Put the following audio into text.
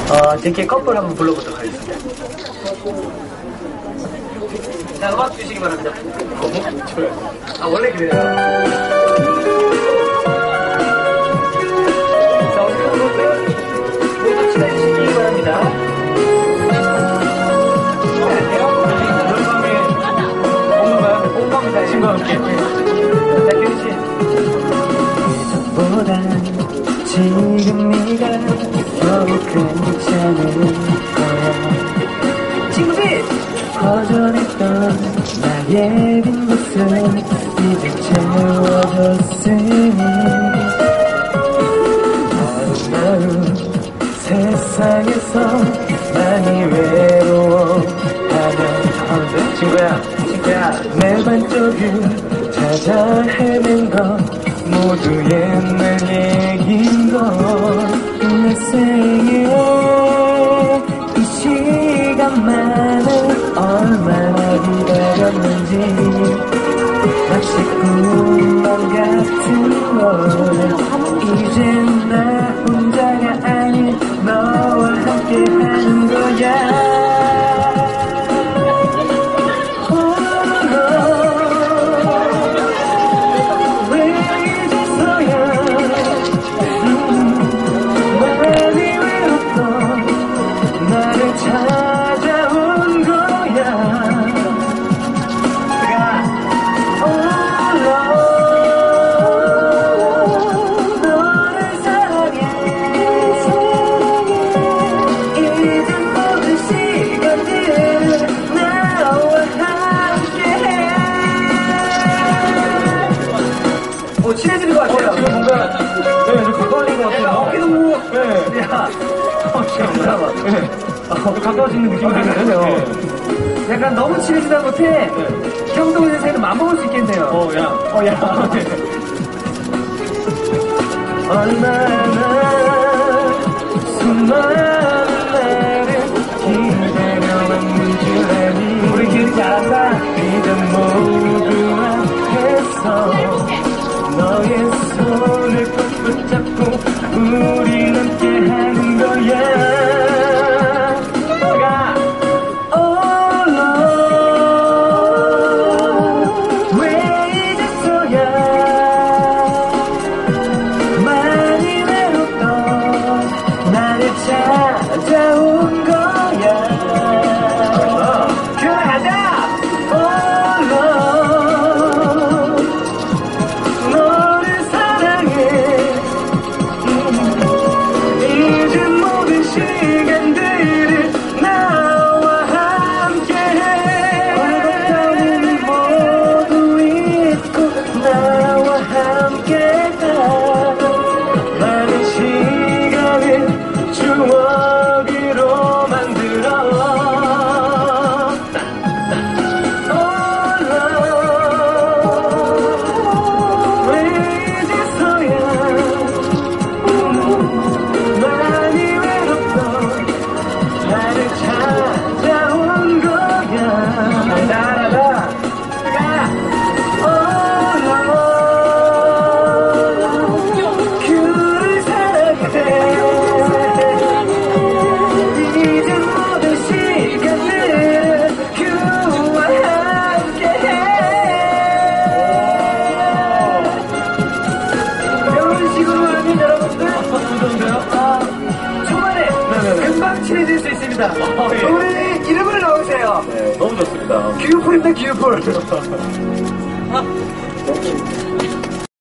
제게 커플 한번 불러보도록 하겠습니다. 자, 음악 주시기 바랍니다. 원래 그래요. 자, 우리 팬분들 모두 친해주시기 바랍니다. 공감입니다. 친구와 함께. 자, 규리씨. 예전보다 지금 네가 더욱 괜찮을 거야. 친구들! 허전했던 나의 빈곳은 이제 채워졌으니 하루하루 세상에서 많이 외로워하면 친구야 내 반쪽을 찾아 헤맨 건 모두 옛날 얘긴걸. 내 생에 이 시간만을 얼마나 기다렸는지 마치 꿈만 같은 걸. 이젠 나 혼자가 아닌 너와 함께 하는 거야. 친해지는 것 같아요. 지금 뭔가, 좀 가까워진 것 같아요. 어깨 너무, 야, 잠깐만. 가까워지는 느낌이 드네요. 약간 너무 친해지다 못해, 형동생 사이는 맘먹을 수 있겠네요. 야. 얼마나 수많은 날을 기다려왔는 줄 아니. 우리 길 잘한다. 이제 모두 앞에서 너의 손을 꼭 붙잡고 우리 함께 하는 거야. 왜 이제서야 많이 외롭던 나를 찾아온 거야. 그래 가자. 추억으로 만들어. 왜 이제서야 많이 외롭던 나를 찾아온 거야. 나라라 그를 사랑해. 초반에 금방 친해질 수 있습니다. 우리 이름을 넣으세요. 네, 너무 좋습니다. 규풀입니다, 규풀.